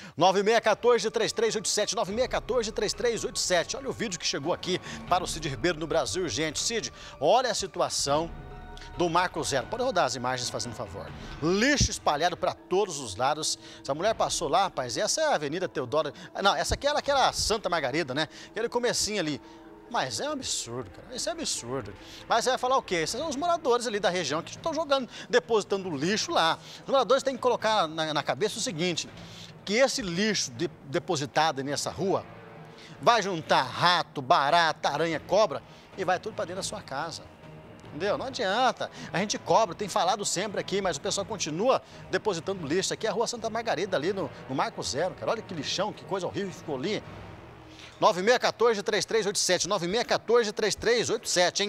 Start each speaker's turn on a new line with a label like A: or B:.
A: 9614-3387, 9614-3387. Olha o vídeo que chegou aqui para o Cid Ribeiro no Brasil Urgente. Cid, olha a situação do Marco Zero. Pode rodar as imagens, fazendo favor. Lixo espalhado para todos os lados. Essa mulher passou lá, rapaz, essa é a Avenida Teodoro. Não, essa aqui era aquela Santa Margarida, né? Aquele comecinho ali. Mas é um absurdo, cara. Isso é absurdo. Mas você vai falar o quê? Esses são os moradores ali da região que estão jogando, depositando lixo lá. Os moradores têm que colocar na cabeça o seguinte, que esse lixo depositado nessa rua vai juntar rato, barata, aranha, cobra e vai tudo para dentro da sua casa. Entendeu? Não adianta. A gente cobra, tem falado sempre aqui, mas o pessoal continua depositando lixo. Aqui é a Rua Santa Margarida, ali no Marco Zero, cara. Olha que lixão, que coisa horrível que ficou ali. 9614-3387, 9614-3387, hein?